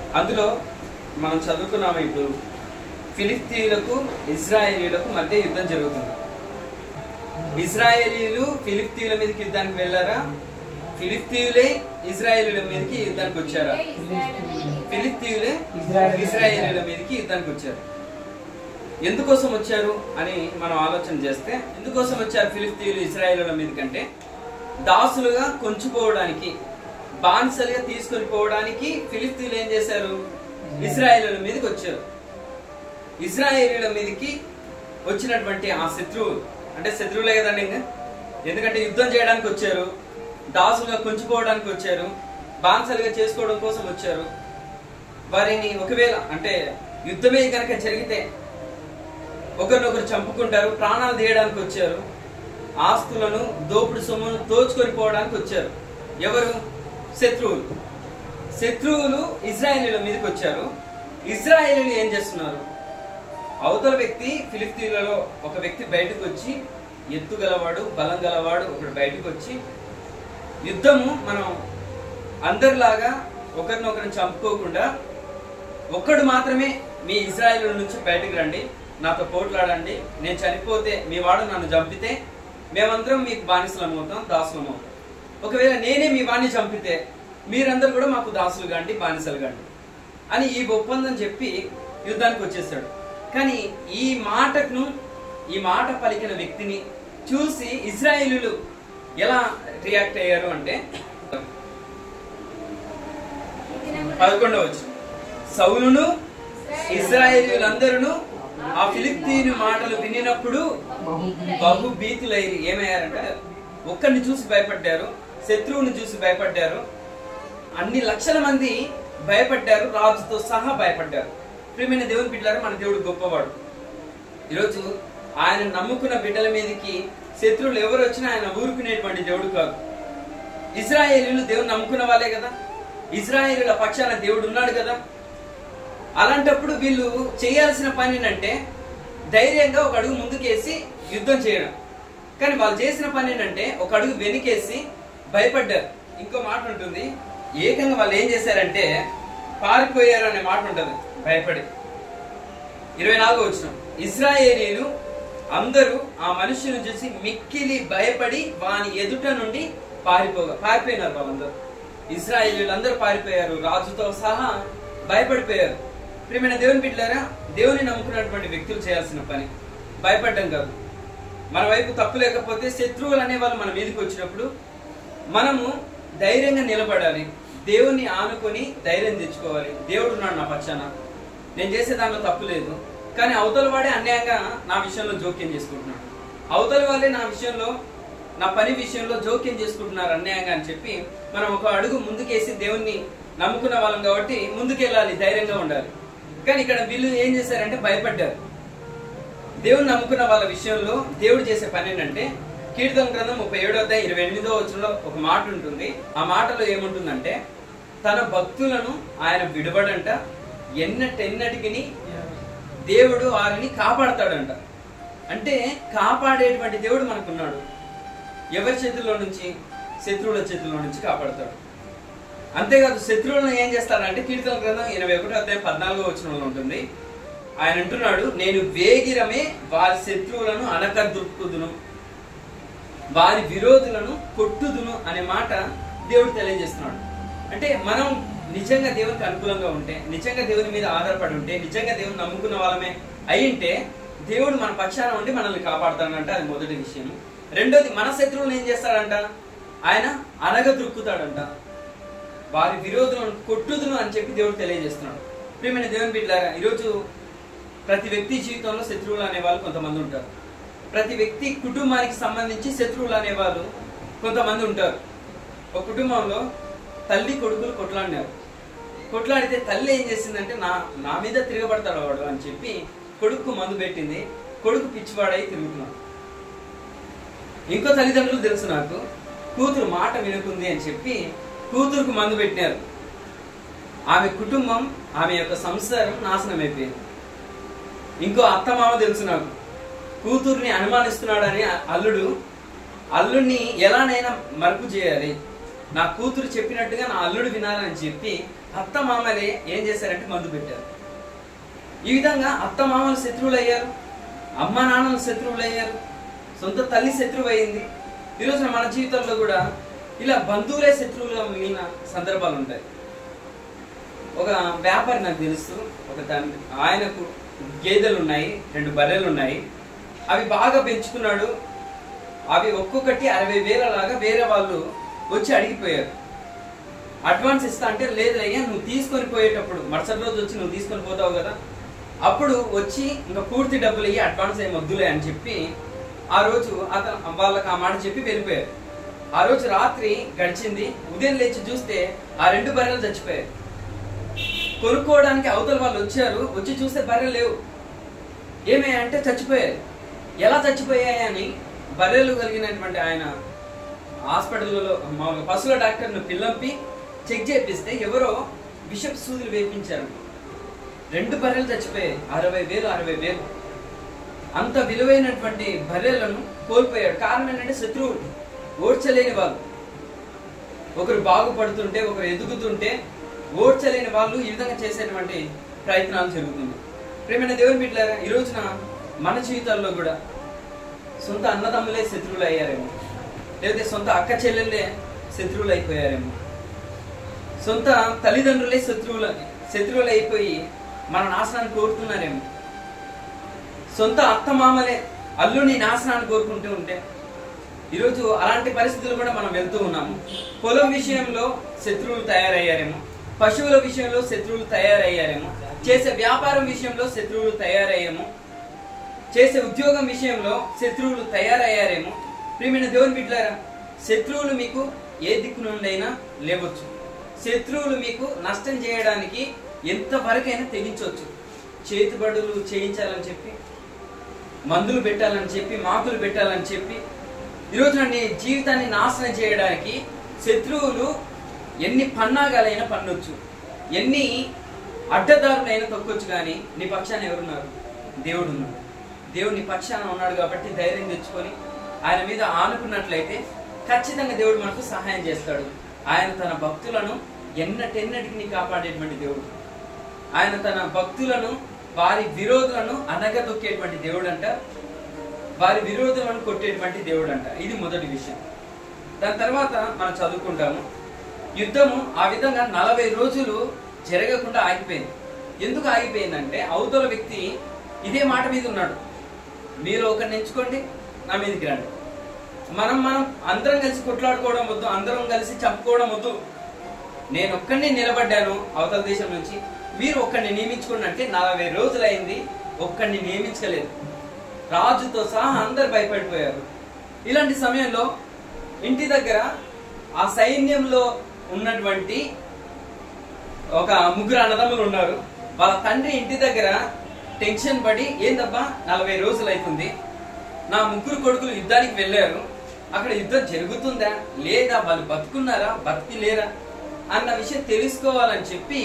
అందులో మనం చదువుకున్నాము. ఇప్పుడు ఫిలిస్తీయులకు ఇజ్రాయేలీలకు మధ్య యుద్ధం జరుగుతుంది. ఇజ్రాయేలీలు ఫిలిస్తీయుల మీదకి యుద్ధానికి వెళ్ళారా? ఫిలిస్తీయులే ఇజ్రాయేలీల మీదకి యుద్ధానికి వచ్చారా? ఫిలిస్తీయులే ఇజ్రాయేలీల మీదకి యుద్ధానికి వచ్చారు. ఎందుకోసం వచ్చారు అని మనం ఆలోచన చేస్తే, ఎందుకోసం వచ్చారు ఫిలిస్తీయులు ఇజ్రాయేలీల మీదకంటే, దాసులుగా కొంచుకోవడానికి, బానిసలుగా తీసుకొని పోవడానికి ఫిలిస్తీయులు ఏం చేశారు? ఇజ్రాయేలీల మీదకి వచ్చారు. ఇజ్రాయేలీల మీదకి వచ్చినటువంటి ఆ శత్రువులు, అంటే శత్రువులే కదండి ఇంకా, ఎందుకంటే యుద్ధం చేయడానికి వచ్చారు, దాసులుగా కొంచుకోవడానికి వచ్చారు, బానిసలుగా చేసుకోవడం కోసం వచ్చారు. వారిని ఒకవేళ అంటే యుద్ధమే కనుక జరిగితే ఒకరినొకరు చంపుకుంటారు, ప్రాణాలు తీయడానికి వచ్చారు, ఆస్తులను దోపుడు సొమ్మును దోచుకొని పోవడానికి వచ్చారు. ఎవరు? శత్రువులు. శత్రువులు ఇజ్రాయేలీల మీదకి వచ్చారు. ఇజ్రాయేలీలు ఏం చేస్తున్నారు? అవతల వ్యక్తి, ఫిలిస్తీన్లలో ఒక వ్యక్తి బయటకు వచ్చి, ఎత్తు గలవాడు, బలం గలవాడు ఒకడు బయటకు వచ్చి, యుద్ధము మనం అందరిలాగా ఒకరినొకరిని చంపుకోకుండా ఒక్కడు మాత్రమే మీ ఇజ్రాయేలు నుంచి బయటకు రండి, నాతో పోట్లాడండి, నేను చనిపోతే మీ వాడు నన్ను చంపితే మేమందరం మీకు బానిసలం అవుతాం, దాసులం అవుతాం. ఒకవేళ నేనే మీ వాడిని చంపితే మీరందరూ కూడా మాకు దాసులు కాండి, బానిసలు కాండి అని ఈ ఒప్పందం చెప్పి యుద్ధానికి వచ్చేసాడు. కానీ ఈ మాట పలికిన వ్యక్తిని చూసి ఇజ్రాయేలీలు ఎలా రియాక్ట్ అయ్యారు అంటే, 11వ వచనం, సౌలును ఇజ్రాయేలీలందరూ ఆ ఫిలిస్తీయుని మాటలు వినినప్పుడు బహు భీతులైరి. ఏమయ్యారంటే, ఒక్కడిని చూసి భయపడ్డారు, శత్రువుని చూసి భయపడ్డారు, అన్ని లక్షల మంది భయపడ్డారు, రాజుతో సహా భయపడ్డారు. ప్రియమైన దేవుని బిడ్డలారా, మన దేవుడు గొప్పవాడు. ఈరోజు ఆయన నమ్ముకున్న బిడ్డల మీదకి శత్రువులు ఎవరు వచ్చినా ఆయన ఊరుకునేటువంటి దేవుడు కాదు. ఇజ్రాయేలీలు దేవుని నమ్ముకున్న వాళ్ళే కదా, ఇజ్రాయేలీల పక్షాన దేవుడు ఉన్నాడు కదా. అలాంటప్పుడు వీళ్ళు చేయాల్సిన పని ఏంటంటే ధైర్యంగా ఒక అడుగు ముందుకేసి యుద్ధం చేయడం. కానీ వాళ్ళు చేసిన పని ఏంటంటే ఒక అడుగు వెనుకేసి భయపడ్డారు. ఇంకో మాట ఉంటుంది, ఏకంగా వాళ్ళు ఏం చేశారంటే పారిపోయారు అనే మాట ఉంటుంది, భయపడి. 24వ వచనం, ఇజ్రాయేలీలు అందరూ ఆ మనుషుని చూసి మిక్కిలి భయపడి వాని ఎదుట నుండి పారిపోయినారు. వాళ్ళందరూ ఇజ్రాయేలీలు అందరూ పారిపోయారు, రాజుతో సహా భయపడిపోయారు. ప్రియమైన దేవుని బిడ్డలారా, దేవుని నమ్ముకున్నటువంటి వ్యక్తులు చేయాల్సిన పని భయపడడం కాదు. మన వైపు తప్పు లేకపోతే శత్రువులు అనేవాళ్ళు మన మీదకి వచ్చినప్పుడు మనము ధైర్యంగా నిలబడాలి, దేవుని ఆనుకొని ధైర్యం తెచ్చుకోవాలి. దేవుడు ఉన్నాడు నా పక్షాన, నేను చేసే దాంట్లో తప్పు లేదు, కానీ అవతల వాడే అన్యాయంగా నా విషయంలో జోక్యం చేసుకుంటున్నాడు, అవతల వాళ్ళే నా విషయంలో, నా పని విషయంలో జోక్యం చేసుకుంటున్నారు అన్యాయంగా అని చెప్పి మనం ఒక అడుగు ముందుకేసి దేవుణ్ణి నమ్ముకున్న వాళ్ళం కాబట్టి ముందుకెళ్ళాలి, ధైర్యంగా ఉండాలి. కానీ ఇక్కడ వీళ్ళు ఏం చేశారంటే భయపడ్డారు. దేవుని నమ్ముకున్న వాళ్ళ విషయంలో దేవుడు చేసే పని ఏంటంటే, కీర్తన గ్రంథం 37:28 వచనంలో ఒక మాట ఉంటుంది. ఆ మాటలో ఏముంటుందంటే, తన భక్తులను ఆయన విడవడంట, ఎన్నటెన్నటికి దేవుడు వారిని కాపాడతాడంట. అంటే కాపాడేటువంటి దేవుడు మనకున్నాడు. ఎవరి చేతుల్లో నుంచి? శత్రువుల చేతుల్లో నుంచి కాపాడతాడు. అంతేకాదు, శత్రువులను ఏం చేస్తాడంటే కీర్తన గ్రంథం 21:14 వచనంలో ఉంటుంది, ఆయన అంటున్నాడు, నేను వేగిరమే వారి శత్రువులను అనకద్రుక్కుదును, వారి విరోధులను కొట్టుదును అనే మాట దేవుడు తెలియజేస్తున్నాడు. అంటే మనం నిజంగా దేవునికి అనుకూలంగా ఉంటే, నిజంగా దేవుని మీద ఆధారపడి ఉంటే, నిజంగా దేవుని నమ్ముకున్న వాళ్ళమే అయ్యింటే దేవుడు మన పక్షాన ఉండి మనల్ని కాపాడుతాడంట. అది మొదటి విషయం. రెండోది, మన శత్రువులను ఏం చేస్తాడంట? ఆయన అనగద్రుక్కుతాడంట, వారి విరోధులను కొట్టుదును అని చెప్పి దేవుడు తెలియజేస్తున్నాడు. ప్రియమైన దేవుని బిడ్డలారా, ఈరోజు ప్రతి వ్యక్తి జీవితంలో శత్రువులు అనేవాళ్ళు కొంతమంది ఉంటారు. ప్రతి వ్యక్తి కుటుంబానికి సంబంధించి శత్రువులు అనేవాళ్ళు కొంతమంది ఉంటారు. ఒక కుటుంబంలో తల్లి కొడుకులు కొట్లాడినారు. కొట్లాడితే తల్లి ఏం చేసిందంటే, నా మీద తిరగబడతాడు వాడు అని చెప్పి కొడుకు మందు పెట్టింది. కొడుకు పిచ్చివాడై తిరుగుతున్నాడు. ఇంకో తల్లిదండ్రులు తెలుసు నాకు, కూతురు మాట వినుకుంది అని చెప్పి కూతురుకు మందు పెట్టినారు. ఆమె కుటుంబం, ఆమె యొక్క సంసారం నాశనం అయిపోయింది. ఇంకో అత్తమామ తెలుసు నాకు, కూతుర్ని అనుమానిస్తున్నాడని అల్లుడిని ఎలానైనా మరుపు చేయాలి, నా కూతురు చెప్పినట్టుగా నా అల్లుడు వినాలని చెప్పి అత్త మామలే ఏం చేశారంటే మందు పెట్టారు. ఈ విధంగా అత్త మామలు శత్రువులు అయ్యారు, అమ్మ నాన్నలు శత్రువులు అయ్యారు, సొంత తల్లి శత్రువు అయింది. ఈరోజున మన జీవితంలో కూడా ఇలా బంధువులే శత్రువులుగా మిగిలిన సందర్భాలు ఉంటాయి. ఒక వ్యాపారి నాకు తెలుసు, ఆయనకు గేదెలు ఉన్నాయి, 2 బర్రెలు ఉన్నాయి. అవి బాగా పెంచుకున్నాడు. అవి ఒక్కొక్కటి 60,000 లాగా వేరే వాళ్ళు వచ్చి అడిగిపోయారు. అడ్వాన్స్ ఇస్తా అంటే లేదు అయ్యా, నువ్వు తీసుకొని పోయేటప్పుడు మరుసటి రోజు వచ్చి నువ్వు తీసుకొని పోతావు కదా, అప్పుడు వచ్చి ఇంకా పూర్తి డబ్బులు అయ్యి అడ్వాన్స్ ఏమి వద్దులే అని చెప్పి ఆ రోజు అతను వాళ్ళకి ఆ మాట చెప్పి వెళ్ళిపోయారు. ఆ రోజు రాత్రి గడిచింది. ఉదయం లేచి చూస్తే ఆ 2 బర్రెలు చచ్చిపోయారు. కొనుక్కోవడానికి అవతల వాళ్ళు వచ్చారు. వచ్చి చూస్తే బర్రెలు లేవు. ఏమయ్యంటే చచ్చిపోయారు. ఎలా చచ్చిపోయాయి అని బర్రెలు కలిగినటువంటి ఆయన హాస్పిటల్లో మామూలుగా పశువుల డాక్టర్ను పిల్లంపి చెక్ చేపిస్తే ఎవరో విషపు సూదులు వేపించారు. 2 బర్రెలు చచ్చిపోయాయి. 60,000 అంత విలువైనటువంటి బర్రెలను కోల్పోయాడు. కారణం ఏంటంటే శత్రువులు, ఓడ్చలేని వాళ్ళు. ఒకరు బాగుపడుతుంటే, ఒకరు ఎదుగుతుంటే ఓడ్చలేని వాళ్ళు ఈ విధంగా చేసేటువంటి ప్రయత్నాలు జరుగుతుంది. ప్రేమైన దేవుని బిడ్డలారా, ఈ రోజున మన జీవితాల్లో కూడా సొంత అన్నదమ్ములే శత్రువులు అయ్యారేమో, లేకపోతే సొంత అక్క చెల్లెళ్ళే శత్రువులు అయిపోయారేమో, సొంత తల్లిదండ్రులే శత్రువులు అయిపోయి మన నాశనాన్ని కోరుతున్నారేమో, సొంత అత్తమామలే అల్లుని నాశనాన్ని కోరుకుంటూ ఉంటే ఈరోజు అలాంటి పరిస్థితులు కూడా మనం వెళ్తూ ఉన్నాము. పొలం విషయంలో శత్రువులు తయారయ్యారేమో, పశువుల విషయంలో శత్రువులు తయారయ్యారేమో, చేసే వ్యాపారం విషయంలో శత్రువులు తయారయ్యేమో, చేసే ఉద్యోగం విషయంలో శత్రువులు తయారయ్యారేమో. ప్రియమైన దేవుని బిడ్డలారా, శత్రువులు మీకు ఏ దిక్కు నుండైనా లేవచ్చు. శత్రువులు మీకు నష్టం చేయడానికి ఎంతవరకైనా తెగించవచ్చు. చేతుబడులు చేయించాలని చెప్పి, మందులు పెట్టాలని చెప్పి, మాకులు పెట్టాలని చెప్పి ఈరోజు నీ జీవితాన్ని నాశనం చేయడానికి శత్రువులు ఎన్ని పన్నాగాలైనా పన్నొచ్చు, ఎన్ని అడ్డదారులైనా తొక్కొచ్చు. కానీ నీ పక్షాన ఎవరున్నారు? దేవుడు ఉన్నాడు. దేవుడు నీ పక్షాన ఉన్నాడు కాబట్టి ధైర్యం తెచ్చుకొని ఆయన మీద ఆనుకున్నట్లయితే ఖచ్చితంగా దేవుడు మనకు సహాయం చేస్తాడు. ఆయన తన భక్తులను ఎన్నటెన్నటికి కాపాడేటువంటి దేవుడు. ఆయన తన భక్తులను, వారి విరోధులను అనగదొక్కేటువంటి దేవుడు అంట, వారి విరోధులను కొట్టేటువంటి దేవుడు అంట. ఇది మొదటి విషయం. దాని తర్వాత మనం చదువుకుంటాము, యుద్ధము ఆ విధంగా 40 రోజులు జరగకుండా ఆగిపోయింది. ఎందుకు ఆగిపోయిందంటే అవతల వ్యక్తి ఇదే మాట మీద ఉన్నాడు, మీరు ఒకరిని ఎంచుకోండి, నా మీదకి రండి, మనం అందరం కలిసి కొట్లాడుకోవడం వద్దు, అందరం కలిసి చంపుకోవడం వద్దు, నేను ఒక్కడిని నిలబడ్డాను అవతల దేశం నుంచి, మీరు ఒక్కడిని నియమించుకోండి అంటే 40 రోజులైంది, ఒక్కడిని నియమించలేదు. రాజుతో సహా అందరు భయపడిపోయారు. ఇలాంటి సమయంలో ఇంటి దగ్గర ఆ సైన్యంలో ఉన్నటువంటి ఒక 3 అన్నదమ్ములు ఉన్నారు. వాళ్ళ తండ్రి ఇంటి దగ్గర టెన్షన్ పడి, ఏందబ్బా 40 రోజులు అవుతుంది, నా 3 కొడుకులు యుద్ధానికి వెళ్ళారు, అక్కడ యుద్ధం జరుగుతుందా లేదా, వాళ్ళు బతుకున్నారా బతికి లేరా అన్న విషయం తెలుసుకోవాలని చెప్పి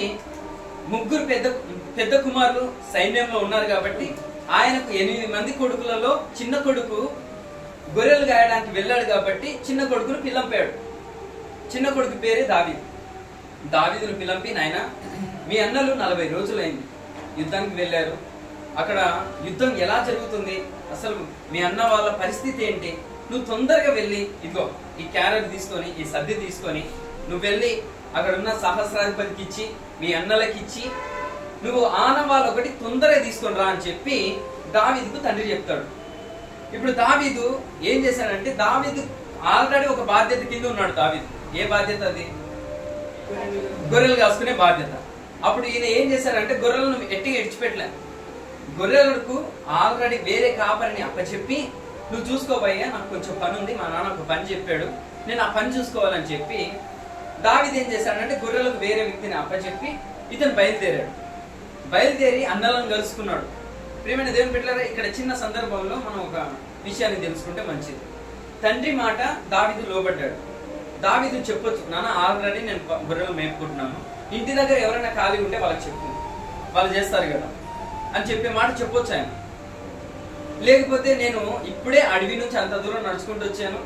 3 పెద్ద కుమారులు సైన్యంలో ఉన్నారు కాబట్టి ఆయనకు 8 మంది కొడుకులలో చిన్న కొడుకు గొర్రెలు గాయడానికి వెళ్ళాడు కాబట్టి చిన్న కొడుకును పిల్లంపాడు. చిన్న కొడుకు పేరే దావీదు. దావీదును పిల్లంపి, నాయన మీ అన్నలు 40 రోజులైంది యుద్ధానికి వెళ్ళారు, అక్కడ యుద్ధం ఎలా జరుగుతుంది, అసలు మీ అన్న వాళ్ళ పరిస్థితి ఏంటి, నువ్వు తొందరగా వెళ్ళి ఇదిగో ఈ క్యారెట్ తీసుకొని, ఈ సద్ది తీసుకొని నువ్వు వెళ్ళి అక్కడ ఉన్న సహస్రాధిపతికి ఇచ్చి, మీ అన్నలకి ఇచ్చి, నువ్వు ఆనవాళ్ళు ఒకటి తొందరగా తీసుకొని రా అని చెప్పి దావీదుకు తండ్రి చెప్తాడు. ఇప్పుడు దావీదు ఏం చేశాడంటే, దావీదు ఆల్రెడీ ఒక బాధ్యత కింద ఉన్నాడు. దావీదు ఏ బాధ్యత? అది గొర్రెలు కాసుకునే బాధ్యత. అప్పుడు ఈయన ఏం చేశారంటే, గొర్రెలను ఎట్టిగా ఇడిచిపెట్టలే, గొర్రెలకు ఆల్రెడీ వేరే కాపరిని అప్పచెప్పి, నువ్వు చూసుకోబోయ్యా, నాకు కొంచెం పని ఉంది, మా నాన్న ఒక పని చెప్పాడు, నేను ఆ పని చూసుకోవాలని చెప్పి దావీదు ఏం చేశాడంటే గొర్రెలకు వేరే వ్యక్తిని అప్పచెప్పి ఇతను బయలుదేరి అన్నలను కలుసుకున్నాడు. ప్రియమైన దేవుని బిడ్డలారా, ఇక్కడ చిన్న సందర్భంలో మనం ఒక విషయాన్ని తెలుసుకుంటే మంచిది. తండ్రి మాట దావీదు లోబడ్డాడు. దావీదు చెప్పొచ్చు, నాన్న ఆల్రెడీ నేను గొర్రెలు మేపుకుంటున్నాను, ఇంటి దగ్గర ఎవరైనా ఖాళీ ఉంటే వాళ్ళకి చెప్పు, వాళ్ళు చేస్తారు కదా అని చెప్పే మాట చెప్పొచ్చు ఆయన. లేకపోతే నేను ఇప్పుడే అడవి నుంచి అంత దూరం నడుచుకుంటూ వచ్చాను,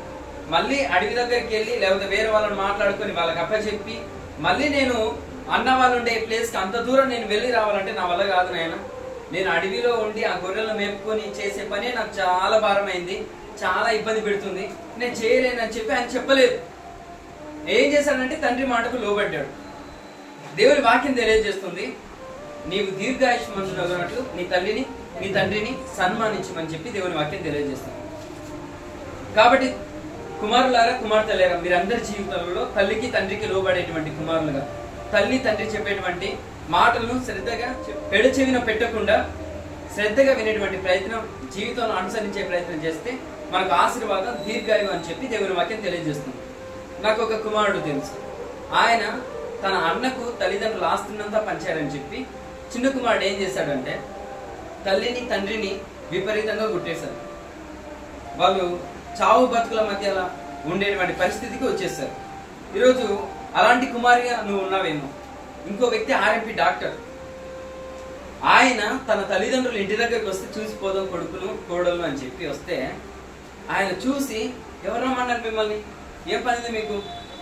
మళ్ళీ అడవి దగ్గరికి వెళ్ళి లేకపోతే వేరే వాళ్ళని మాట్లాడుకొని వాళ్ళకి అప్పచెప్పి మళ్ళీ నేను అన్న వాళ్ళు ఉండే ప్లేస్కి అంత దూరం నేను వెళ్ళి రావాలంటే నా వల్ల కాదు నాయన. నేను అడవిలో ఉండి ఆ గొర్రెలను మేపుకొని చేసే పని నాకు చాలా భారమైంది, చాలా ఇబ్బంది పెడుతుంది, నేను చేయలేనని చెప్పి ఆయన చెప్పలేదు. ఏం చేశాడంటే తండ్రి మాటకు లోబడ్డాడు. దేవుని వాక్యం తెలియజేస్తుంది, నీవు దీర్ఘాయుష్మంతుడగినట్లు నీ తల్లిని నీ తండ్రిని సన్మానించమని చెప్పి దేవుని వాక్యం తెలియజేస్తుంది. కాబట్టి కుమారులారా కుమార్తెలారా మీరందరి జీవితంలో తల్లికి తండ్రికి లోబడేటువంటి కుమారులుగా, తల్లి తండ్రి చెప్పేటువంటి మాటలను శ్రద్ధగా పెడచెవిన పెట్టకుండా శ్రద్ధగా వినేటువంటి ప్రయత్నం, జీవితంలో అనుసరించే ప్రయత్నం చేస్తే మనకు ఆశీర్వాదం దీర్ఘాయువు అని చెప్పి దేవుని వాక్యం తెలియజేస్తుంది. నాకు ఒక కుమారుడు తెలుసు, ఆయన తన అన్నకు తల్లిదండ్రులు ఆస్తున్నంతా పంచారని చెప్పి చిన్న కుమారుడు ఏం చేశాడంటే తల్లిని తండ్రిని విపరీతంగా గుట్టేశారు. వాళ్ళు చావు బతుకుల మధ్య ఉండేటువంటి పరిస్థితికి వచ్చేసారు. ఈరోజు అలాంటి కుమారిగా నువ్వు ఉన్నావేమో. ఇంకో వ్యక్తి ఆర్ఎంపీ డాక్టర్, ఆయన తన తల్లిదండ్రులు ఇంటి దగ్గరికి వస్తే చూసిపోదాం కొడుకులు కోడలు అని చెప్పి వస్తే ఆయన చూసి ఎవరు రమ్మన్నారు మిమ్మల్ని, ఏం పనిది మీకు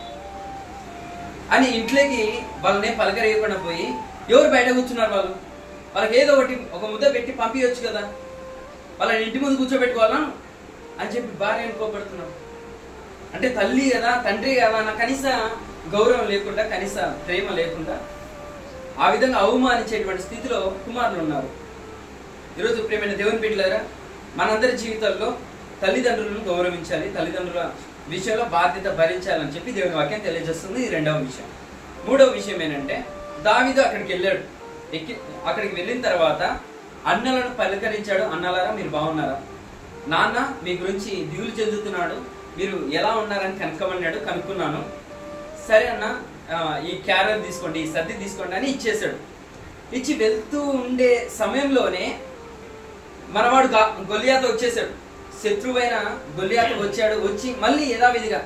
అని ఇంట్లోకి వాళ్ళని పలకరేయకుండా పోయి ఎవరు బయట కూర్చున్నారు వాళ్ళకి ఏదో ఒకటి ఒక ముద్ద పెట్టి పంపించవచ్చు కదా, వాళ్ళని ఇంటి ముందు కూర్చోబెట్టుకోవాలా అని చెప్పి భార్య అనుకోబడుతున్నాం. అంటే తల్లి కదా తండ్రి కదా అన్న కనీస గౌరవం లేకుండా కనీస ప్రేమ లేకుండా ఆ విధంగా అవమానించేటువంటి స్థితిలో కుమారులు ఉన్నారు. ఈరోజు ప్రేమైన దేవుని బిడ్డలారా, మనందరి జీవితాల్లో తల్లిదండ్రులను గౌరవించాలి, తల్లిదండ్రుల విషయంలో బాధ్యత భరించాలని చెప్పి దేవుని వాక్యం తెలియజేస్తుంది. ఈ రెండవ విషయం. మూడవ విషయం ఏంటంటే దావీదు అక్కడికి వెళ్ళాడు. అక్కడికి వెళ్ళిన తర్వాత అన్నలను పలకరించాడు. అన్నలారా మీరు బాగున్నారా, నాన్న మీ గురించి దిగులు చెందుతున్నాడు, మీరు ఎలా ఉన్నారని కనుక్కోమన్నాడు. కనుక్కున్నాను, సరే అన్న ఈ క్యారెట్ తీసుకోండి, ఈ సర్ది తీసుకోండి అని ఇచ్చేసాడు. ఇచ్చి వెళ్తూ ఉండే సమయంలోనే మనవాడు గొలియాత వచ్చేసాడు. శత్రువైన గొలియాత వచ్చాడు. వచ్చి మళ్ళీ యథావిధిగా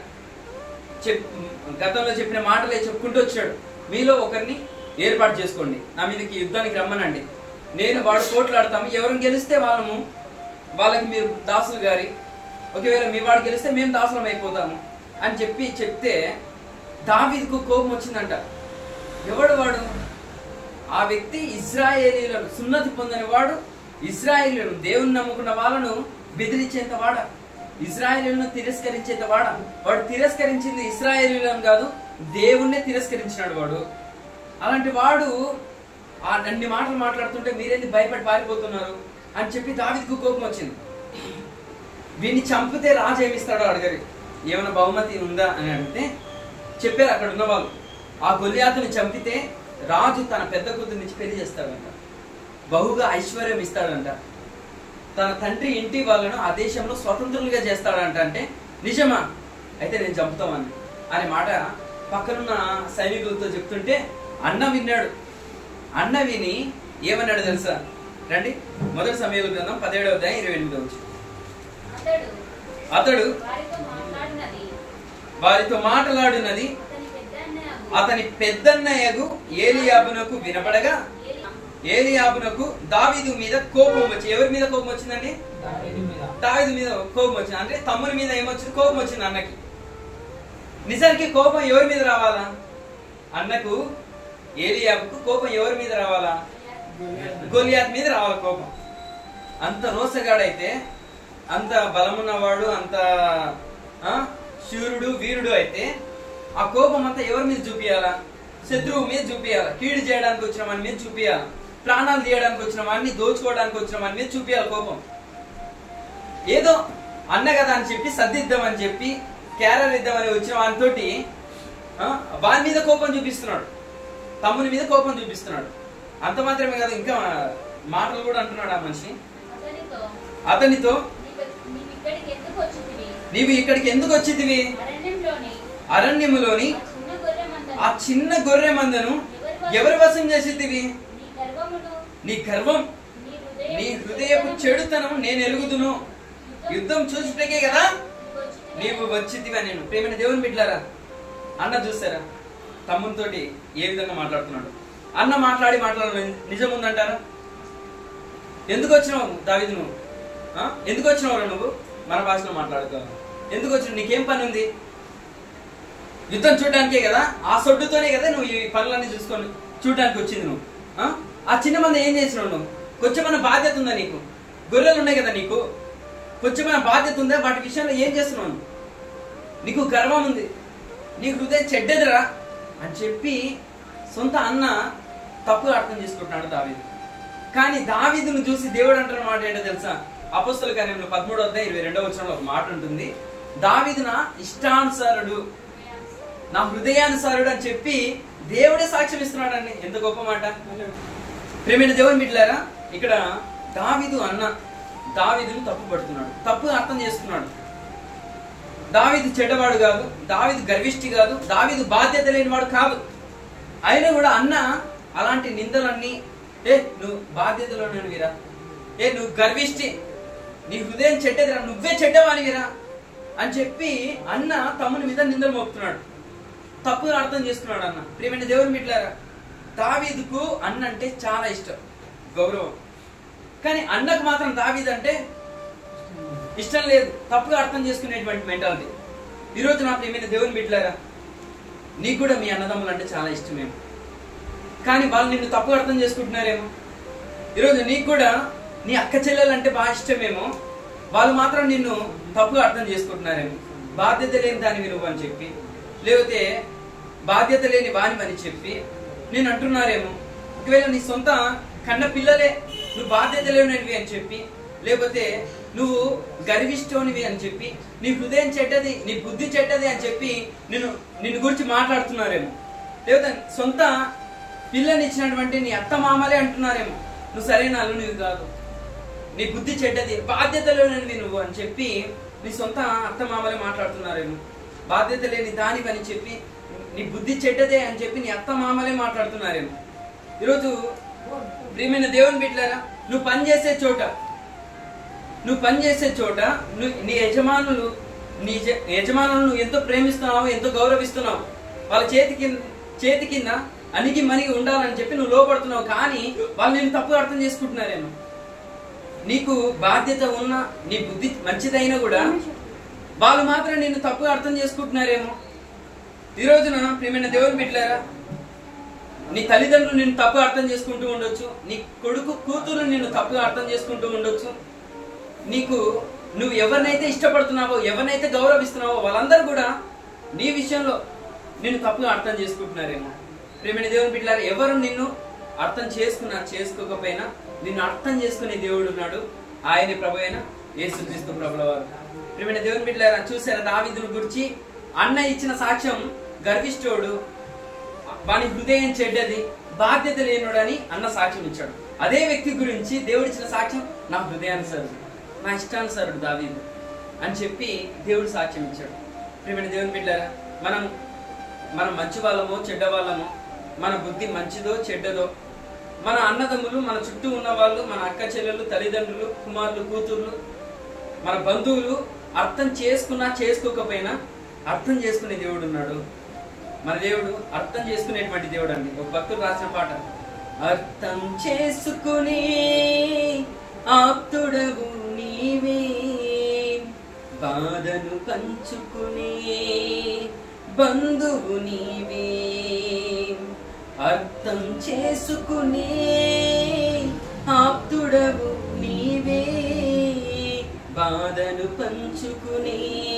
గతంలో చెప్పిన మాటలే చెప్పుకుంటూ వచ్చాడు. మీలో ఒకరిని ఏర్పాటు చేసుకోండి, నా మీదకి యుద్ధానికి రమ్మనండి, నేను వాడు పోట్లాడతాము, ఎవరిని గెలిస్తే వాళ్ళకి మీరు దాసులు గారి, ఒకవేళ మీ వాడు గెలిస్తే మేము దాసులం అయిపోతాము అని చెప్తే దావీదుకు కోపం వచ్చిందంట. ఎవడు వాడు? ఆ వ్యక్తి ఇశ్రాయేలీయులను సున్నతి పొందని వాడు, ఇశ్రాయేలీయులను దేవుని నమ్ముకున్న వాళ్ళను బెదిరించేంత వాడ, ఇశ్రాయేలీయులను తిరస్కరించేంత వాడ. వాడు తిరస్కరించింది ఇశ్రాయేలీయులను కాదు, దేవుణ్ణే తిరస్కరించినాడు వాడు. అలాంటి వాడు అన్ని మాటలు మాట్లాడుతుంటే మీరేంది భయపడి పారిపోతున్నారు అని చెప్పి దావీదుకు కోపం వచ్చింది. వీడిని చంపితే రాజు ఏమిస్తాడో అడగరు, ఏమైనా బహుమతి ఉందా అని అడిగితే చెప్పారు అక్కడ ఉన్న వాళ్ళు, ఆ గొలియాతుని చంపితే రాజు తన పెద్ద కూతురు నుంచి పెళ్లి చేస్తాడంట, బహుగా ఐశ్వర్యం ఇస్తాడంట, తన తండ్రి ఇంటి వాళ్ళను ఆ దేశంలో స్వతంత్రులుగా చేస్తాడంట. అంటే నిజమా? అయితే నేను చంపుతామని అనే మాట పక్కనున్న సైనికులతో చెప్తుంటే అన్న విన్నాడు. అన్న విని ఏమన్నాడు తెలుసా? రండి, మొదటి సమూయేలు గ్రంథం 17వ అధ్యాయం 28వ వచనం. అతడు వారితో మాట్లాడినది అతని పెద్దన్నయ్యకు ఏలీయాబునకు వినపడగా ఏలీయాబునకు దావీదు మీద కోపం వచ్చి, ఎవరి మీద కోపం వచ్చిందండి? దావీదు మీద కోపం వచ్చింది. అంటే తమ్ముని మీద ఏమొచ్చింది? కోపం వచ్చింది అన్నకి. నిజానికి కోపం ఎవరి మీద రావాలా? అన్నకు ఏలీయాబుకు కోపం ఎవరి మీద రావాలా? గొలియాత్ మీద రావాలి కోపం. అంత రోసగాడైతే, అంత బలమున్నవాడు, అంత శూరుడు వీరుడు అయితే ఆ కోపం అంతా ఎవరి మీద చూపియాలా? శత్రువు మీద చూపియాలా? కీడు చేయడానికి వచ్చిన వాని మీద చూపియాలా? ప్రాణాలు తీయడానికి వచ్చిన వాడిని, దోచుకోవడానికి వచ్చిన వాని మీద చూపియాలి కోపం. ఏదో అన్న కదా అని చెప్పి సర్దిద్దామని చెప్పి క్యారర్ ఇద్దామని వచ్చిన వానితోటి వాని మీద కోపం చూపిస్తున్నాడు, తమ్ముని మీద కోపం చూపిస్తున్నాడు. అంత మాత్రమే కాదు, ఇంకా మాటలు కూడా అంటున్నాడు ఆ మనిషి. అతనితో నీవు ఇక్కడికి ఎందుకు వచ్చితివి? అరణ్యములోని ఆ చిన్న గొర్రె మందను ఎవరి వశం చేసితివి? నీ గర్వం, నీ హృదయపు చెడుతనం నేను ఎరుగుదును. యుద్ధం చూసిటకే కదా నీవు వచ్చితివా? నేను ప్రేమైన దేవుని బిడ్డలారా, అన్న చూసారా తమ్మునితోటి ఏ విధంగా మాట్లాడుతున్నాడు? అన్న మాట్లాడి నిజం ఉందంటారా? ఎందుకు వచ్చినావు దావీదు? నువ్వు ఎందుకు వచ్చినావు? నువ్వు మన భాషలో మాట్లాడుతావు. ఎందుకు వచ్చినావు? నీకేం పని ఉంది? యుద్ధం చూడడానికే కదా, ఆ సొడ్డుతోనే కదా నువ్వు ఈ పనులన్నీ చూసుకొని చూడడానికి వచ్చింది నువ్వు. ఆ చిన్న మంది ఏం చేసినావు నువ్వు? కొంచెమైనా బాధ్యత ఉందా నీకు? గొర్రెలు ఉన్నాయి కదా నీకు, కొంచెమైనా బాధ్యత ఉందా? వాటి విషయంలో ఏం చేస్తున్నావు? నీకు గర్వం ఉంది, నీ హృదయం చెడ్డదిరా అని చెప్పి సొంత అన్న తప్పుగా అర్థం చేసుకుంటున్నాడు దావీదు. కానీ దావీదును చూసి దేవుడు అంటున్న మాట ఏంటో తెలుసా? అపోస్తల కార్యములు 13:22 ఒక మాట ఉంటుంది, దావీదు నా ఇష్టానుసారుడు, నా హృదయానుసారుడు అని చెప్పి దేవుడే సాక్ష్యం ఇస్తున్నాడండి. ఎంత గొప్ప మాట! ప్రియమైన దేవుని బిడ్డలారా, ఇక్కడ దావీదు అన్న దావీదును తప్పు పడుతున్నాడు, తప్పుగా అర్థం చేసుకున్నాడు. దావీదు చెడ్డవాడు కాదు, దావీదు గర్విష్టి కాదు, దావీదు బాధ్యత లేనివాడు కాదు. అయినా కూడా అన్న అలాంటి నిందలన్నీ, నువ్వు బాధ్యతలో వీరా, నువ్వు గర్విష్టి, నీ హృదయం చెడ్డదిరా, నువ్వే చెడ్డవానివిరా అని చెప్పి అన్న తమ్ముని మీద నిందలు మోపుతున్నాడు, తప్పుగా అర్థం చేసుకున్నాడు అన్న. ప్రియమైన దేవుని బిడ్డలారా, దావీదుకు అన్న అంటే చాలా ఇష్టం, గౌరవం. కానీ అన్నకు మాత్రం దావీదు అంటే ఇష్టం లేదు, తప్పుగా అర్థం చేసుకునేటువంటి మెంటాలిటీ. ఈరోజు నా ప్రియమైన దేవుని బిడ్డలారా, నీకు కూడా మీ అన్నదమ్ములు అంటే చాలా ఇష్టమేమో, కానీ వాళ్ళు నిన్ను తప్పుగా అర్థం చేసుకుంటున్నారేమో. ఈరోజు నీకు కూడా నీ అక్క చెల్లెలు అంటే బాగా ఇష్టమేమో, వాళ్ళు మాత్రం నిన్ను తప్పుగా అర్థం చేసుకుంటున్నారేమో. బాధ్యత లేని దానివి నువ్వు అని చెప్పి, లేకపోతే బాధ్యత లేని వానివని చెప్పి నేను అంటున్నారేమో. ఒకవేళ నీ సొంత కన్న పిల్లలే నువ్వు బాధ్యత లేనివి అని చెప్పి, లేకపోతే నువ్వు గర్విష్టోనివి అని చెప్పి, నీ హృదయం చెడ్డది, నీ బుద్ధి చెడ్డది అని చెప్పి నిన్ను గురించి మాట్లాడుతున్నారేమో. లేకపోతే సొంత పిల్లని ఇచ్చినటువంటి నీ అత్త మామలే అంటున్నారేమో, నువ్వు సరైన అల్లునివి కాదు, నీ బుద్ధి చెడ్డది, బాధ్యత లేనివి నువ్వు అని చెప్పి నీ సొంత అత్త మామలే మాట్లాడుతున్నారేమో. బాధ్యత లేని దానివి అని చెప్పి, నీ బుద్ధి చెడ్డదే అని చెప్పి నీ అత్త మామలే మాట్లాడుతున్నారేమో. ఈరోజు ప్రియమైన దేవుని బిడ్డలారా, నువ్వు పనిచేసే చోట నీ యజమానులు నువ్వు ఎంతో ప్రేమిస్తున్నావు, ఎంతో గౌరవిస్తున్నావు, వాళ్ళ చేతి కింద అణిగి మణిగి ఉండాలని చెప్పి నువ్వు లోపడుతున్నావు. కానీ వాళ్ళు నేను తప్పుగా అర్థం చేసుకుంటున్నారేమో. నీకు బాధ్యత ఉన్నా, నీ బుద్ధి మంచిదైనా కూడా వాళ్ళు మాత్రం నిన్ను తప్పుగా అర్థం చేసుకుంటున్నారేమో. ఈ రోజున ప్రియమైన దేవుని బిడ్డలారా, నీ తల్లిదండ్రులు నిన్ను తప్పుగా అర్థం చేసుకుంటూ ఉండొచ్చు, నీ కొడుకు కూతురు నిన్ను తప్పుగా అర్థం చేసుకుంటూ ఉండొచ్చు. నువ్వు ఎవరినైతే ఇష్టపడుతున్నావో, ఎవరినైతే గౌరవిస్తున్నావో వాళ్ళందరూ కూడా నీ విషయంలో నిన్ను తప్పుగా అర్థం చేసుకుంటున్నారేమో. ప్రియమైన దేవుని బిడ్డలారా, ఎవరు నిన్ను అర్థం చేసుకున్నా చేసుకోకపోయినా నిన్ను అర్థం చేసుకునే దేవుడు ఉన్నాడు, ఆయనే ప్రభు అయిన యేసుక్రీస్తు ప్రభుల వారు. ప్రియమైన దేవుని బిడ్డలారా, చూసారా దావీదును గురించి అన్న ఇచ్చిన సాక్ష్యం? గర్విష్ఠుడు, వాని హృదయం చెడ్డది, బాధ్యత లేనుడని అన్న సాక్ష్యం ఇచ్చాడు. అదే వ్యక్తి గురించి దేవుడు ఇచ్చిన సాక్ష్యం, నా హృదయానుసారుడు, నా ఇష్టానుసారుడు దావీదు అని చెప్పి దేవుడు సాక్ష్యం ఇచ్చాడు. ప్రియమైన దేవుని బిడ్డలారా, మనం మంచి వాళ్ళమో చెడ్డ వాళ్ళమో, మన బుద్ధి మంచిదో చెడ్డదో, మన అన్నదమ్ములు, మన చుట్టూ ఉన్న వాళ్ళు, మన అక్క చెల్లెలు, తల్లిదండ్రులు, కుమారులు, కూతుర్లు, మన బంధువులు అర్థం చేసుకున్నా చేసుకోకపోయినా అర్థం చేసుకునే దేవుడు ఉన్నాడు. మన దేవుడు అర్థం చేసుకునేటువంటి దేవుడు అండి. ఒక భక్తుడు రాసిన పాట, అర్థం చేసుకుని ఆప్తుడవు నీవే, బాధను పంచుకునే బంధువు నీవే, అర్థం చేసుకునే ఆప్తుడవు నీవే, బాధను పంచుకునే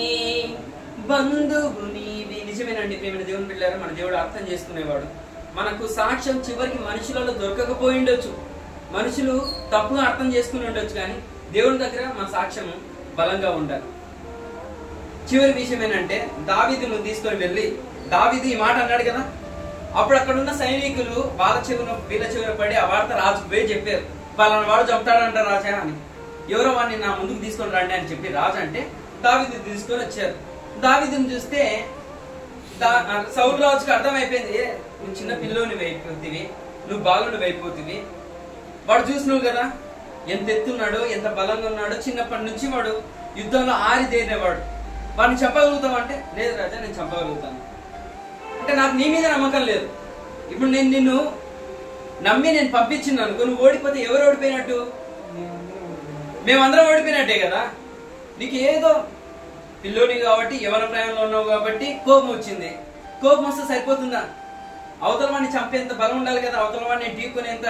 బంధువు నీవే. నిజమేనండి ప్రియమైన దేవుని బిడ్డలారా, మన దేవుడు అర్థం చేసుకునేవాడు. మనకు సాక్ష్యం చివరికి మనుషులలో దొరకకపోయి ఉండొచ్చు, మనుషులు తప్పుగా అర్థం చేసుకుని ఉండొచ్చు, కానీ దేవుని దగ్గర మన సాక్ష్యం బలంగా ఉండాలి. చివరి విషయం ఏంటంటే, దావీదును తీసుకొని వెళ్ళి, దావీదు ఈ మాట అన్నాడు కదా, అప్పుడు అక్కడ ఉన్న సైనికులు వీళ్ళ చెవున పడి ఆ వార్త రాజుకు పోయి చెప్పారు, పలానా వాడు చంపుతాడంట రాజా అని. ఎవరో వాడిని నా ముందుకు తీసుకొని రండి అని చెప్పి రాజు అంటే దావీదు తీసుకొని వచ్చారు. దావీదుని చూస్తే సౌలు రాజుకి అర్థమైపోయింది, నువ్వు చిన్న పిల్లోని అయిపోతుంది, నువ్వు బాలుని అయిపోతుంది. వాడు చూసినావు కదా ఎంత ఎత్తున్నాడో, ఎంత బలంగా ఉన్నాడో, చిన్నప్పటి నుంచి వాడు యుద్ధంలో ఆరిదేనేవాడు. వాడిని చంపగలుగుతావు అంటే, లేదు రాజా నేను చంపగలుగుతాను అంటే, నాకు నీ మీద నమ్మకం లేదు. ఇప్పుడు నేను నిన్ను నమ్మి నేను పంపించింది అనుకో, నువ్వు ఓడిపోతే ఎవరు ఓడిపోయినట్టు? మేమందరం ఓడిపోయినట్టే కదా. నీకు ఏదో పిల్లోని కాబట్టి యవన ప్రాయంలో ఉన్నావు కాబట్టి కోపం వచ్చింది. కోపం వస్తే సరిపోతుందా? అవతల వాడిని చంపేంత బలం ఉండాలి కదా, అవతల వాడిని ఢీకొనేంత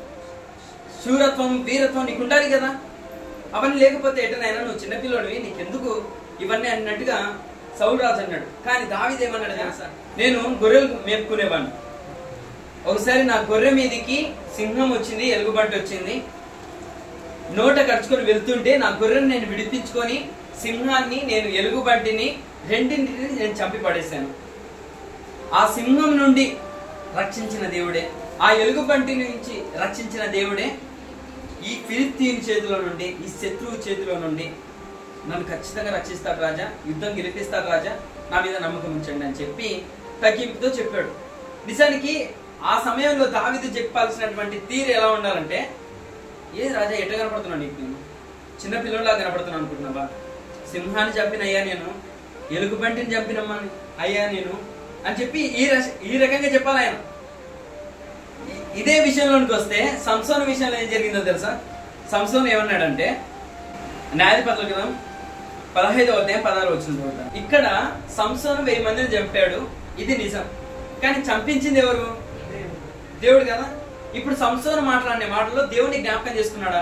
శూరత్వం వీరత్వం నీకు ఉండాలి కదా. అవన్నీ లేకపోతే ఎటనైనా నువ్వు చిన్నపిల్లోడివి, నీకెందుకు ఇవన్నీ అన్నట్టుగా సౌలు రాజు అన్నాడు. కానీ దావీదు ఏమన్నాడు తెలుసా? నేను గొర్రెలు మేపుకునేవాడిని. ఒకసారి నా గొర్రె మీదికి సింహం వచ్చింది, ఎలుగుబంటి వచ్చింది. నోట కరుచుకొని వెళ్తుంటే నా గొర్రెని నేను విడిపించుకొని సింహాన్ని, నేను ఎలుగుబంటిని రెండింటిని నేను చంపి పడేశాను. ఆ సింహం నుండి రక్షించిన దేవుడే, ఆ ఎలుగుబంటి నుంచి రక్షించిన దేవుడే ఈ ఫిలిష్తీయుని చేతిలో నుండి, ఈ శత్రువు చేతిలో నుండి నన్ను ఖచ్చితంగా రక్షిస్తాడు రాజా, యుద్ధం గెలిపిస్తాడు రాజా, నా మీద నమ్మకం ఉంచండి అని చెప్పి తగ్గింపుతో చెప్పాడు. నిజానికి ఆ సమయంలో దావీదు చెప్పాల్సినటువంటి తీరు ఎలా ఉండాలంటే, ఏ రాజా ఎట్లా కనపడుతున్నాను నీకు, నేను చిన్నపిల్లలా కనపడుతున్నాను అనుకుంటున్నావా? సింహాన్ని చంపిన అయ్యా నేను, ఎలుగుబంటిని చంపినమ్మా అయ్యా నేను అని చెప్పి ఈ రకంగా చెప్పాలి ఆయన. ఇదే విషయంలోనికి వస్తే సంసోను విషయంలో ఏం జరిగిందో తెలుసా? సంసోను ఏమన్నాడంటే, న్యాయాధిపతుల గ్రంథం 15వ అధ్యాయం 16 వచనం. ఇక్కడ సంసోను 1000 మందిని చంపాడు, ఇది నిజం. కానీ చంపించింది ఎవరు? దేవుడు కదా. ఇప్పుడు సంసోను మాట్లాడిన మాటలో దేవుని జ్ఞాపకం చేసుకున్నాడా?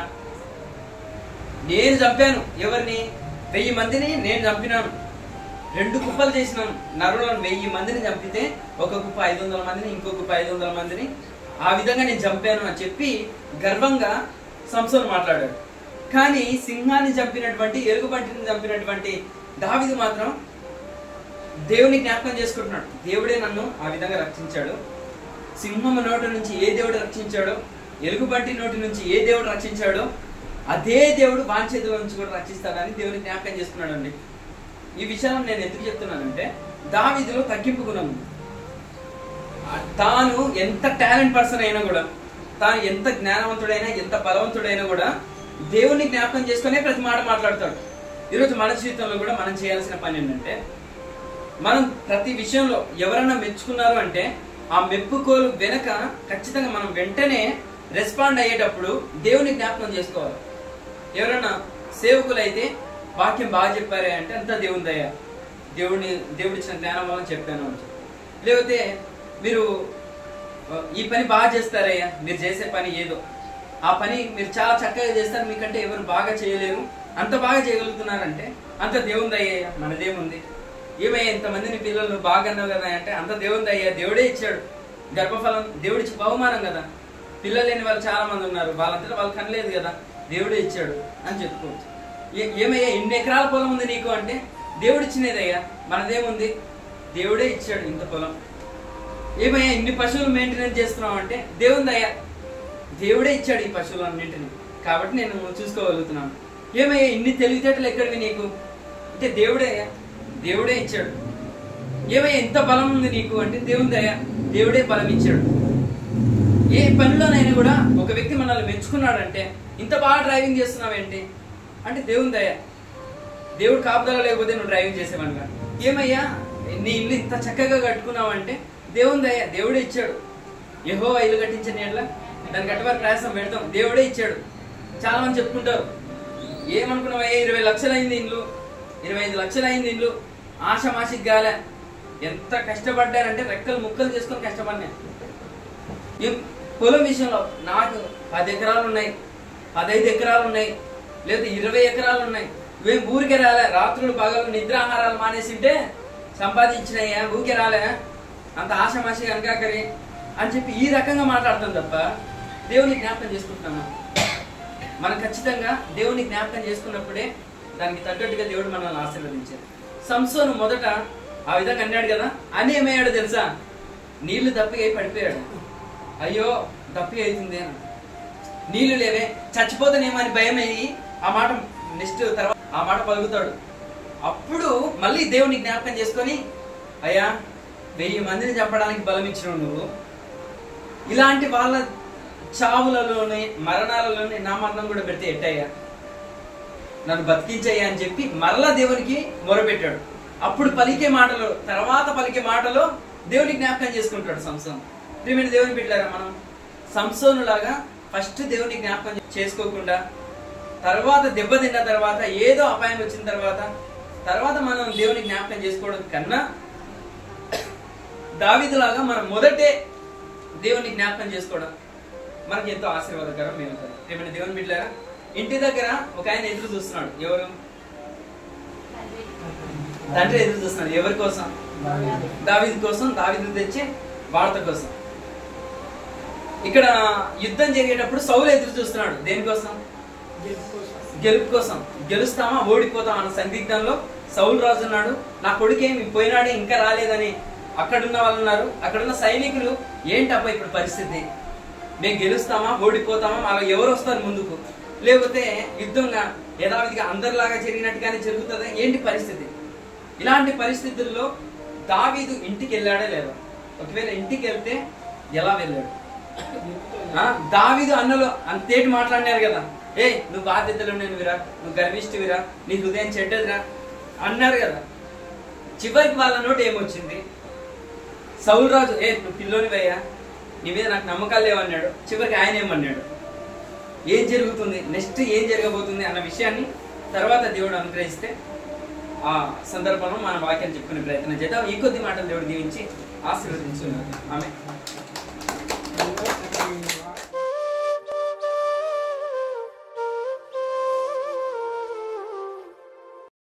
నేను చంపాను ఎవరిని? 1000 మందిని నేను చంపినాను, 2 కుప్పలు చేసినాను నరులను. 1000 మందిని చంపితే ఒక కుప్ప 500 మందిని, ఇంకో కుప్ప 500 మందిని, ఆ విధంగా నేను చంపాను అని చెప్పి గర్వంగా సంసోను మాట్లాడాడు. కానీ సింహాన్ని చంపినటువంటి, ఎలుగుబంటిని చంపినటువంటి దావీదు మాత్రం దేవుని జ్ఞాపకం చేసుకుంటున్నాడు. దేవుడే నన్ను ఆ విధంగా రక్షించాడు. సింహం నోటి నుంచి ఏ దేవుడు రక్షించాడో, ఎలుగుబంటి నోటి నుంచి ఏ దేవుడు రక్షించాడో, అదే దేవుడు వాని చేతుల నుంచి కూడా రక్షిస్తాడని దేవుని జ్ఞాపకం చేసుకున్నాడు అండి. ఈ విషయాన్ని నేను ఎందుకు చెప్తున్నానంటే, దావీదులో తగ్గింపు గుణం ఉంది. తాను ఎంత టాలెంట్ పర్సన్ అయినా కూడా, తాను ఎంత జ్ఞానవంతుడైనా, ఎంత బలవంతుడైనా కూడా దేవుని జ్ఞాపకం చేసుకునే ప్రతి మాట మాట్లాడతాడు. ఈరోజు మన జీవితంలో కూడా మనం చేయాల్సిన పని ఏంటంటే, మనం ప్రతి విషయంలో ఎవరన్నా మెచ్చుకున్నారు అంటే ఆ మెప్పుకోలు వెనక ఖచ్చితంగా మనం వెంటనే రెస్పాండ్ అయ్యేటప్పుడు దేవుని జ్ఞాపకం చేసుకోవాలి. ఎవరన్నా సేవకులైతే వాక్యం బాగా చెప్పారే అంటే అంతా దేవుని దయ, దేవుడిచ్చిన జ్ఞానం వల్ల చెప్పాను అని చెప్పి. లేకపోతే మీరు ఈ పని బాగా చేస్తారయ్యా, మీరు చేసే పని ఏదో ఆ పని మీరు చాలా చక్కగా చేస్తారు, మీకంటే ఎవరు బాగా చేయలేరు, అంత బాగా చేయగలుగుతున్నారంటే అంత దేవుని దయ్యా, మనదేముంది. ఏమయ్యా ఇంతమందిని పిల్లలు బాగా అన్నావు కదా అంటే అంత దేవుని దయ్యా, దేవుడే ఇచ్చాడు. గర్భఫలం దేవుడిచ్చి బహుమానం కదా. పిల్లలు లేని వాళ్ళు చాలా మంది ఉన్నారు, వాళ్ళంతా వాళ్ళు కనలేదు కదా, దేవుడే ఇచ్చాడు అని చెప్పుకోవచ్చు. ఏమయ్యా ఇన్ని ఎకరాల పొలం ఉంది నీకు అంటే దేవుడు ఇచ్చినదయ్యా, మనదేముంది, దేవుడే ఇచ్చాడు ఇంత పొలం. ఏమయ్యా ఇన్ని పశువులు మెయింటెనెన్స్ చేస్తున్నావు అంటే దేవుని దయ్యా, దేవుడే ఇచ్చాడు ఈ పశువులన్నింటిని, కాబట్టి నేను చూసుకోగలుగుతున్నాను. ఏమయ్యా ఇన్ని తెలివితేటలు ఎక్కడివి నీకు అంటే దేవుడే ఇచ్చాడు. ఏమయ్యా ఎంత బలం ఉంది నీకు అంటే దేవుని దయ, దేవుడే బలం ఇచ్చాడు. ఏ పనిలోనైనా కూడా ఒక వ్యక్తి మనల్ని మెచ్చుకున్నాడంటే, ఇంత బాగా డ్రైవింగ్ చేస్తున్నావేంటి అంటే దేవుని దయ, దేవుడు కాపుదల లేకపోతే నువ్వు డ్రైవింగ్ చేసేవనుగా. ఏమయ్యా నీ ఇల్లు ఇంత చక్కగా కట్టుకున్నావు అంటే దేవుని దయ, దేవుడే ఇచ్చాడు. యెహోవా ఇల్లు కట్టించిన ఎట్లా దాని కట్టుబడి ప్రయాసం పెడతాం, దేవుడే ఇచ్చాడు. చాలా మంది చెప్పుకుంటారు, ఏమనుకున్నావయ్యా 20 లక్షలు అయింది ఇల్లు, 25 లక్షలు అయింది ఇల్లు, ఆశమాషికి గాలే. ఎంత కష్టపడ్డారంటే రెక్కలు ముక్కలు చేసుకొని కష్టపడినా. పొలం విషయంలో నాకు 10 ఎకరాలు ఉన్నాయి, 15 ఎకరాలు ఉన్నాయి, లేదా 20 ఎకరాలు ఉన్నాయి. ఇవేం ఊరికే రాలే, రాత్రులు పగలు నిద్రాహారాలు మానేసింటే సంపాదించినయ్యా, ఊరికే రాలే, అంత ఆశమాషి అనకాకరి అని చెప్పి ఈ రకంగా మాట్లాడతాం తప్ప దేవుని జ్ఞాపకం చేసుకుంటున్నామా? మనం ఖచ్చితంగా దేవుని జ్ఞాపకం చేసుకున్నప్పుడే దానికి తగ్గట్టుగా దేవుడు మనల్ని ఆశీర్వదించారు. సంసోను మొదట ఆ విధంగా అన్నాడు కదా, అని ఏమయ్యాడు తెలుసా? నీళ్లు దప్పిగా పడిపోయాడు. అయ్యో దప్పిగా అవుతుంది అని, నీళ్లు లేవే, చచ్చిపోతానేమో అని భయం అయ్యి ఆ మాట నెక్స్ట్ తర్వాత ఆ మాట పలుకుతాడు. అప్పుడు మళ్ళీ దేవుని జ్ఞాపకం చేసుకొని, అయ్యా 1000 మందిని చంపడానికి బలం ఇచ్చినావు నువ్వు, ఇలాంటి వాళ్ళ చావులలోనే మరణాలలోనే నా మరణం కూడా పెడితే ఎట్టయ్యా, నన్ను బతికించయ్యా అని చెప్పి మరలా దేవునికి మొరపెట్టాడు. అప్పుడు పలికే మాటలు, తర్వాత పలికే మాటలో దేవుని జ్ఞాపకం చేసుకుంటాడు సంసోను. ప్రియమైన దేవుని బిడ్డలారా, మనం సంసోను లాగా ఫస్ట్ దేవుని జ్ఞాపకం చేసుకోకుండా తర్వాత దెబ్బతిన్న తర్వాత ఏదో అపాయం వచ్చిన తర్వాత తర్వాత మనం దేవుని జ్ఞాపకం చేసుకోవడం కన్నా దావీదులాగా మనం మొదటే దేవుని జ్ఞాపకం చేసుకోవడం మనకి ఎంతో ఆశీర్వాదకరం. మేము ఏమైనా దేవుని బిడ్డలారా, ఇంటి దగ్గర ఒక ఆయన ఎదురు చూస్తున్నాడు. ఎవరు? తండ్రి ఎదురు చూస్తున్నాడు. ఎవరి కోసం? దావీదు కోసం, దావీదు తెచ్చే వార్త కోసం. ఇక్కడ యుద్ధం జరిగేటప్పుడు సౌలు ఎదురు చూస్తున్నాడు. దేనికోసం? గెలుపు కోసం. గెలుస్తామా ఓడిపోతాం అన్న సందిగ్ధంలో సౌలు రాజు ఉన్నాడు. నా కొడుకేమి పోయినాడే ఇంకా రాలేదని అక్కడున్న వాళ్ళు ఉన్నారు. అక్కడున్న సైనికులు ఏంటబ్బా ఇప్పుడు పరిస్థితి, మేము గెలుస్తామా ఓడిపోతామా, అలా ఎవరు వస్తారు ముందుకు, లేకపోతే యుద్ధంగా యథావిధిగా అందరిలాగా జరిగినట్టుగానే జరుగుతుందా, ఏంటి పరిస్థితి? ఇలాంటి పరిస్థితుల్లో దావీదు ఇంటికి వెళ్ళాడే లేదా? ఒకవేళ ఇంటికి వెళ్తే ఎలా వెళ్ళాడు? దావీదు అన్నలో అంతేటి మాట్లాడినారు కదా, ఏ నువ్వు బాధ్యతలు విరా, నువ్వు గర్విష్ఠివిరా, నీ హృదయం చెడ్డదిరా అన్నారు కదా. చివరికి వాళ్ళ నోటి ఏమొచ్చింది? సౌలు రాజు, ఏ నువ్వు పిల్లోనివయ్యా, నీ మీద నాకు నమ్మకాలు లేవన్నాడు. చివరికి ఆయన ఏమన్నాడు? ఏం జరుగుతుంది, నెక్స్ట్ ఏం జరగబోతుంది అన్న విషయాన్ని తర్వాత దేవుడు అనుగ్రహిస్తే ఆ సందర్భంలో మన వాక్యాన్ని చెప్పుకునే ప్రయత్నం చేద్దాం. ఈ కొద్ది మాటలు దేవుడు దీవించి ఆశీర్వదించున్నాడు. ఆమె